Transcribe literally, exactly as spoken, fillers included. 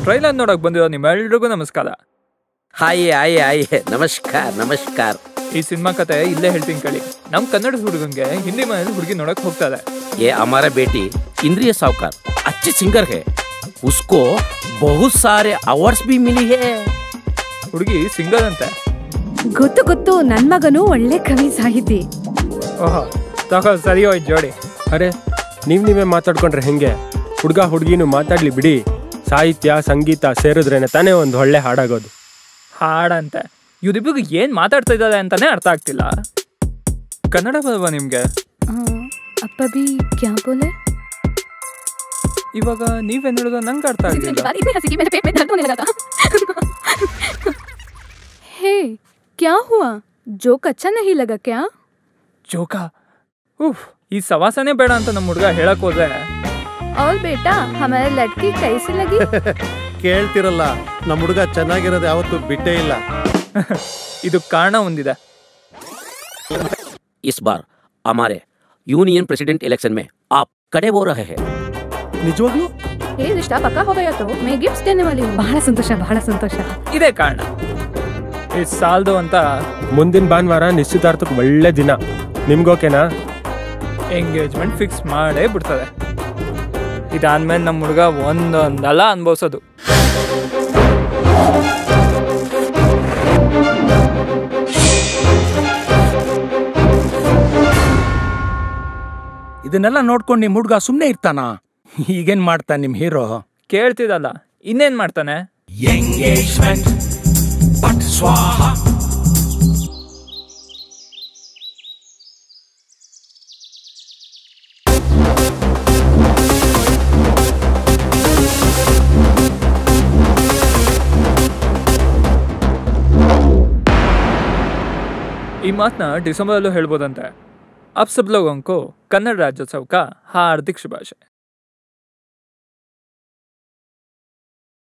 Trailer ನೋಡಕ್ ಬಂದಿರೋ ನಿಮ್ಮೆಲ್ರಿಗೂ ನಮಸ್ಕಾರ. ಹಾಯ್ ಹಾಯ್ ಹಾಯ್ ನಮಸ್ಕಾರ ನಮಸ್ಕಾರ. ಈ ಸಿನಿಮಾ ಕತೆ ಇಲ್ಲೇ ಹೇಳ್ತೀನಿ ಕೇಳಿ. ನಮ್ ಕನ್ನಡ ಹುಡುಗಂಗೆ ಹಿಂದಿ ಮನೇಲಿ ಹುಡುಗಿ ನೋಡಕ್ ಹೋಗ್ತಾರೆ. ये हमारा बेटी इंद्रिय सावकार अच्छी सिंगर है, उसको बहुत सारे अवार्ड्स भी मिली है. ಹುಡುಗಿ ಸಿಂಗರ್ ಅಂತೆ. ಗೊತ್ತು ಗೊತ್ತು, ನನ್ ಮಗನು ಒಳ್ಳೆ ಕವಿ ಸಾಹಿತಿ. ಓಹೋ, ತಗೋ ಸರಿ ಹೋಯ್ತು ಜೋಡಿ. ಅರೆ ನೀವ್ ನೀವೇ ಮಾತಾಡ್ಕೊಂಡ್ರೆ ಹೆಂಗೆ? ಹುಡುಗ ಹುಡುಗಿನೂ ಮಾತಾಡ್ಲಿ ಬಿಡಿ. ಸಾಹಿತ್ಯ ಸಂಗೀತ ಸೇರಿದ್ರೇನೆ ತಾನೇ ಒಂದು ಒಳ್ಳೆ ಹಾಡಾಗೋದು. ಹಾಡಂತೆ ಇವ್ರಿಬ್ರಿಗೆ ಏನ್ ಮಾತಾಡ್ತಾ ಇದ್ದಾರೆ ಅಂತಾನೆ ಅರ್ಥ ಆಗ್ತಿಲ್ಲ. ಕನ್ನಡ ಬರಲ್ವಾ ನಿಮ್ಗೆ? ಅಪ್ಪ ಬಿ ಕ್ಯಾ ಬೋಲೆ? ಇವಾಗ ನೀವೇನ್ ಹೇಳೋದು ನಂಗೆ ಅರ್ಥ ಆಗ್ತಿಲ್ಲ. हे क्या हुआ? जोक अच्छा नहीं लगा क्या? ಜೋಕ? ಉಫ್, ಈ ಸವಾಸನೆ ಬೇಡ ಅಂತ ನಮ್ಮ ಹುಡುಗ ಹೇಳಕ್ ಹೋದ್ರೆ. और बेटा हमारी लड़की कैसी लगी? ಕೇಳ್ತಿರಲ್ಲ, ನಮ್ಮ ಹುಡುಗ ಚೆನ್ನಾಗಿರೋದು ಯಾವತ್ತೂ ಬಿಟ್ಟೇ ಇಲ್ಲ. ಇದು ಕಾರಣ ಒಂದಿದೆ. इस बार हमारे यूनियन प्रेसिडेंट इलेक्शन में आप खड़े हो रहे हैं. ನಿಜವಾಗ್ಲೂ ये रिश्ता पक्का हो गया तो मैं गिफ्ट देने वाली हूँ. ಬಹಳ ಸಂತೋಷ ಬಹಳ ಸಂತೋಷ. ಇದೇ ಕಾರಣ. ಈ ಸಾಲ್ದು ಅಂತ ಮುಂದಿನ ಭಾನುವಾರ ನಿಶ್ಚಿತಾರ್ಥಕ್ಕೆ ಒಳ್ಳೆ ದಿನ. ನಿಮ್ಗೋಕೆನಾ? ಎಂಗೇಜ್ಮೆಂಟ್ ಫಿಕ್ಸ್ ಮಾಡೇ ಬಿಡ್ತದೆ. ಇದಾದ್ಮೇಲೆ ನಮ್ಮ ಹುಡುಗ ಒಂದೊಂದಲ್ಲ ಅನುಭವಿಸೋದು. ಇದನ್ನೆಲ್ಲ ನೋಡ್ಕೊಂಡು ನಿಮ್ ಹುಡುಗ ಸುಮ್ನೆ ಇರ್ತಾನ? ಈಗೇನ್ ಮಾಡ್ತಾನೆ ನಿಮ್ ಹೀರೋ? ಕೇಳ್ತಿದಲ್ಲ, ಇನ್ನೇನ್ ಮಾಡ್ತಾನೆ? ಈ ಮಾತನ್ನ ಡಿಸೆಂಬರ್ ಅಲ್ಲೂ ಹೇಳ್ಬೋದಂತೆ. ಅಪ್ ಸಬ್ ಲೋಗೋಂಕೋ ಕನ್ನಡ ರಾಜ್ಯೋತ್ಸವಕ ಹಾರ್ದಿಕ್ ಶುಭಾಶಯ.